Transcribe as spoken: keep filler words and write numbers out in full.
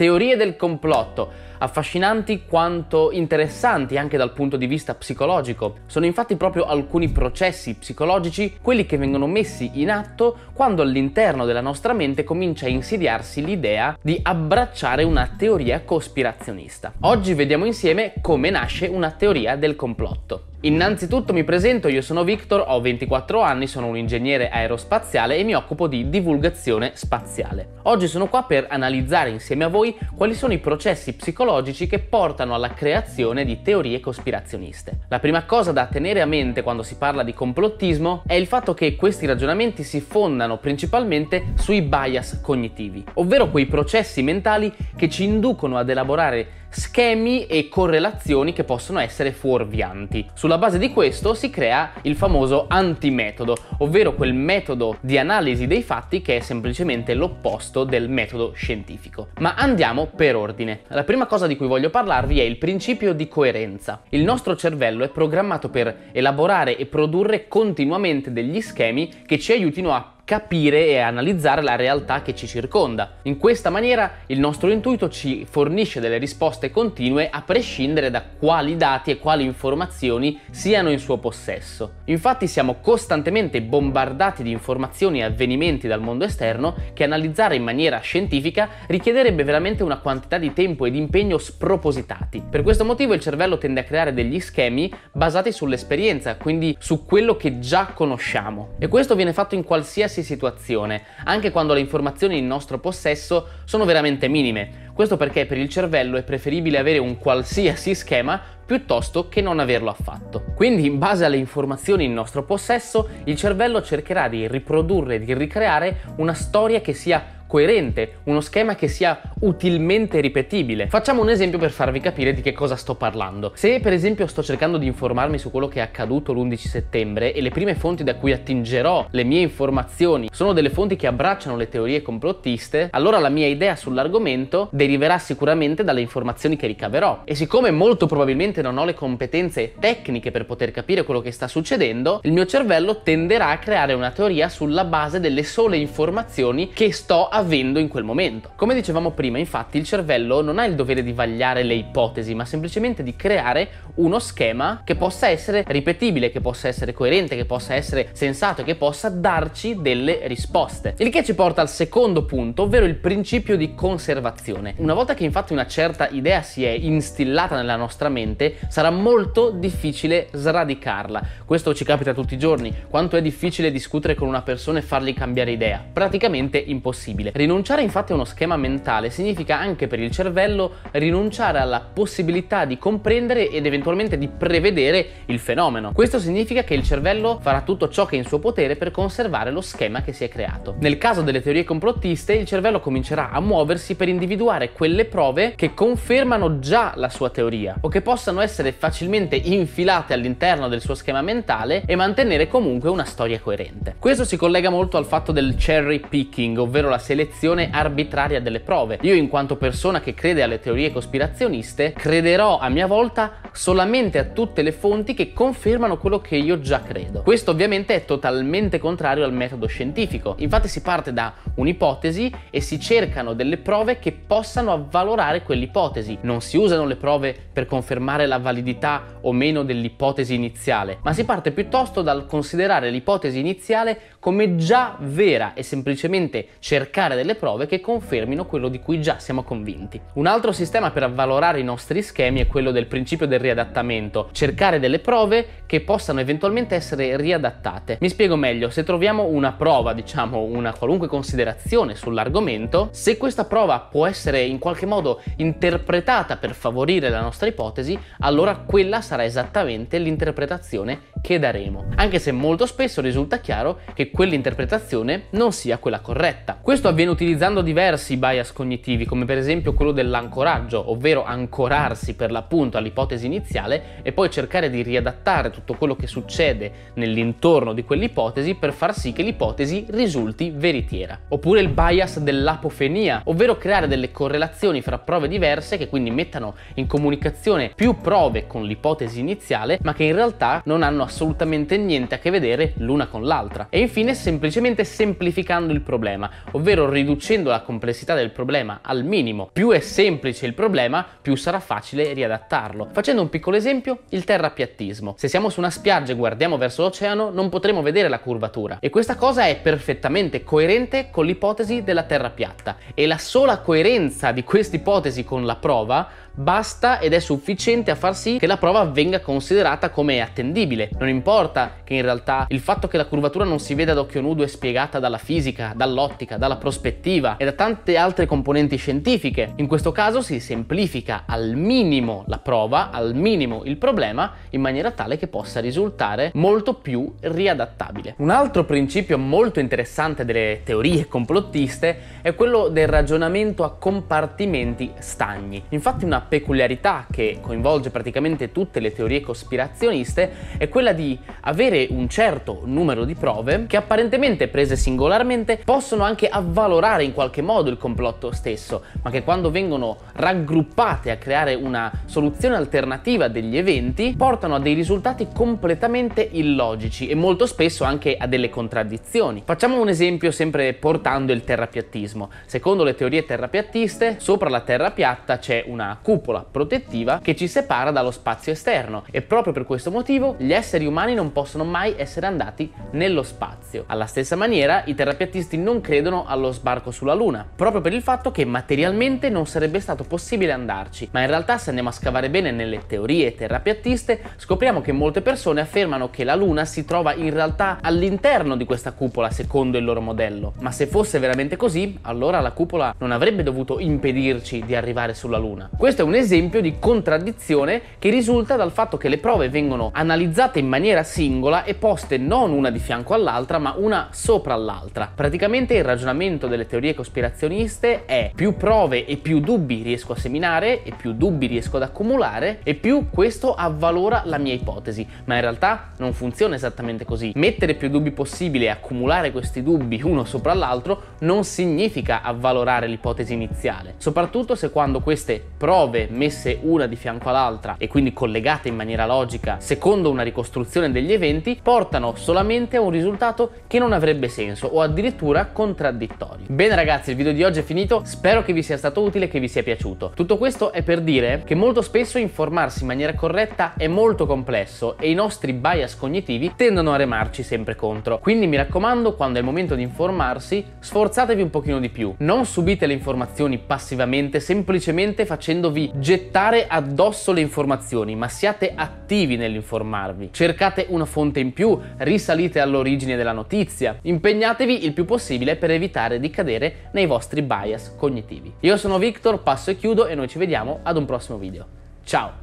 Teorie del complotto, affascinanti quanto interessanti anche dal punto di vista psicologico. Sono infatti proprio alcuni processi psicologici quelli che vengono messi in atto quando all'interno della nostra mente comincia a insidiarsi l'idea di abbracciare una teoria cospirazionista. Oggi vediamo insieme come nasce una teoria del complotto. Innanzitutto mi presento, io sono Victor, ho ventiquattro anni, sono un ingegnere aerospaziale e mi occupo di divulgazione spaziale. Oggi sono qua per analizzare insieme a voi quali sono i processi psicologici che portano alla creazione di teorie cospirazioniste. La prima cosa da tenere a mente quando si parla di complottismo è il fatto che questi ragionamenti si fondano principalmente sui bias cognitivi, ovvero quei processi mentali che ci inducono ad elaborare schemi e correlazioni che possono essere fuorvianti. Sulla base di questo si crea il famoso antimetodo, ovvero quel metodo di analisi dei fatti che è semplicemente l'opposto del metodo scientifico. Ma andiamo per ordine. La prima cosa di cui voglio parlarvi è il principio di coerenza. Il nostro cervello è programmato per elaborare e produrre continuamente degli schemi che ci aiutino a capire e analizzare la realtà che ci circonda. In questa maniera il nostro intuito ci fornisce delle risposte continue a prescindere da quali dati e quali informazioni siano in suo possesso. Infatti siamo costantemente bombardati di informazioni e avvenimenti dal mondo esterno che analizzare in maniera scientifica richiederebbe veramente una quantità di tempo e di impegno spropositati. Per questo motivo il cervello tende a creare degli schemi basati sull'esperienza, quindi su quello che già conosciamo. E questo viene fatto in qualsiasi situazione, anche quando le informazioni in nostro possesso sono veramente minime. Questo perché per il cervello è preferibile avere un qualsiasi schema piuttosto che non averlo affatto. Quindi, in base alle informazioni in nostro possesso, il cervello cercherà di riprodurre e di ricreare una storia che sia coerente, uno schema che sia utilmente ripetibile. Facciamo un esempio per farvi capire di che cosa sto parlando. Se per esempio sto cercando di informarmi su quello che è accaduto l'undici settembre e le prime fonti da cui attingerò le mie informazioni sono delle fonti che abbracciano le teorie complottiste, allora la mia idea sull'argomento deriverà sicuramente dalle informazioni che ricaverò. E siccome molto probabilmente non ho le competenze tecniche per poter capire quello che sta succedendo, il mio cervello tenderà a creare una teoria sulla base delle sole informazioni che sto avendo in quel momento. Come dicevamo prima, infatti, il cervello non ha il dovere di vagliare le ipotesi, ma semplicemente di creare uno schema che possa essere ripetibile, che possa essere coerente, che possa essere sensato e che possa darci delle risposte. Il che ci porta al secondo punto, ovvero il principio di conservazione. Una volta che infatti una certa idea si è instillata nella nostra mente, sarà molto difficile sradicarla. Questo ci capita tutti i giorni. Quanto è difficile discutere con una persona e fargli cambiare idea? Praticamente impossibile. Rinunciare infatti a uno schema mentale significa anche per il cervello rinunciare alla possibilità di comprendere ed eventualmente di prevedere il fenomeno. Questo significa che il cervello farà tutto ciò che è in suo potere per conservare lo schema che si è creato. Nel caso delle teorie complottiste, il cervello comincerà a muoversi per individuare quelle prove che confermano già la sua teoria o che possano essere facilmente infilate all'interno del suo schema mentale e mantenere comunque una storia coerente. Questo si collega molto al fatto del cherry picking, ovvero la selezione arbitraria delle prove. Io, in quanto persona che crede alle teorie cospirazioniste, crederò a mia volta solamente a tutte le fonti che confermano quello che io già credo. Questo ovviamente è totalmente contrario al metodo scientifico. Infatti si parte da un'ipotesi e si cercano delle prove che possano avvalorare quell'ipotesi. Non si usano le prove per confermare la validità o meno dell'ipotesi iniziale, ma si parte piuttosto dal considerare l'ipotesi iniziale come già vera e semplicemente cercare delle prove che confermino quello di cui già siamo convinti. Un altro sistema per avvalorare i nostri schemi è quello del principio del riadattamento, cercare delle prove che possano eventualmente essere riadattate. Mi spiego meglio: se troviamo una prova, diciamo una qualunque considerazione sull'argomento, se questa prova può essere in qualche modo interpretata per favorire la nostra ipotesi, allora quella sarà esattamente l'interpretazione che daremo, anche se molto spesso risulta chiaro che quell'interpretazione non sia quella corretta. Questo avviene utilizzando diversi bias cognitivi, come per esempio quello dell'ancoraggio, ovvero ancorarsi per l'appunto all'ipotesi iniziale e poi cercare di riadattare tutto quello che succede nell'intorno di quell'ipotesi per far sì che l'ipotesi risulti veritiera. Oppure il bias dell'apofenia, ovvero creare delle correlazioni fra prove diverse che quindi mettano in comunicazione più prove con l'ipotesi iniziale, ma che in realtà non hanno assolutamente niente a che vedere l'una con l'altra. E infine semplicemente semplificando il problema, ovvero riducendo la complessità del problema al minimo. Più è semplice il problema, più sarà facile riadattarlo. Facendo un piccolo esempio, il terrapiattismo. Se siamo su una spiaggia e guardiamo verso l'oceano, non potremo vedere la curvatura. E questa cosa è perfettamente coerente con l'ipotesi della terra piatta. E la sola coerenza di questa ipotesi con la prova basta ed è sufficiente a far sì che la prova venga considerata come attendibile. Non importa che in realtà il fatto che la curvatura non si veda ad occhio nudo è spiegata dalla fisica, dall'ottica, dalla prospettiva e da tante altre componenti scientifiche. In questo caso si semplifica al minimo la prova, al minimo il problema, in maniera tale che possa risultare molto più riadattabile. Un altro principio molto interessante delle teorie complottiste è quello del ragionamento a compartimenti stagni. Infatti una peculiarità che coinvolge praticamente tutte le teorie cospirazioniste è quella di avere un certo numero di prove che apparentemente prese singolarmente possono anche avvalorare in qualche modo il complotto stesso, ma che quando vengono raggruppate a creare una soluzione alternativa degli eventi portano a dei risultati completamente illogici e molto spesso anche a delle contraddizioni. Facciamo un esempio sempre portando il terrapiattismo. Secondo le teorie terrapiattiste, sopra la terra piatta c'è una cupola protettiva che ci separa dallo spazio esterno e proprio per questo motivo gli esseri umani non possono mai essere andati nello spazio. Alla stessa maniera i terrapiattisti non credono allo sbarco sulla Luna, proprio per il fatto che materialmente non sarebbe stato possibile andarci, ma in realtà se andiamo a scavare bene nelle teorie terrapiattiste scopriamo che molte persone affermano che la Luna si trova in realtà all'interno di questa cupola secondo il loro modello, ma se fosse veramente così allora la cupola non avrebbe dovuto impedirci di arrivare sulla Luna. Questo è un esempio di contraddizione che risulta dal fatto che le prove vengono analizzate in maniera singola e poste non una di fianco all'altra ma una sopra l'altra. Praticamente il ragionamento delle teorie cospirazioniste è: più prove e più dubbi riesco a seminare e più dubbi riesco ad accumulare e più questo avvalora la mia ipotesi, ma in realtà non funziona esattamente così. Mettere più dubbi possibile e accumulare questi dubbi uno sopra l'altro non significa avvalorare l'ipotesi iniziale, soprattutto se quando queste prove messe una di fianco all'altra e quindi collegate in maniera logica secondo una ricostruzione degli eventi portano solamente a un risultato che non avrebbe senso o addirittura contraddittorio. Bene ragazzi, il video di oggi è finito, spero che vi sia stato utile e che vi sia piaciuto. Tutto questo è per dire che molto spesso informarsi in maniera corretta è molto complesso e i nostri bias cognitivi tendono a remarci sempre contro. Quindi mi raccomando, quando è il momento di informarsi, sforzatevi un pochino di più. Non subite le informazioni passivamente semplicemente facendovi gettare addosso le informazioni, ma siate attivi nell'informarvi. Cercate una fonte in più, risalite all'origine della notizia, impegnatevi il più possibile per evitare di cadere nei vostri bias cognitivi. Io sono Victor, passo e chiudo e noi ci vediamo ad un prossimo video. Ciao!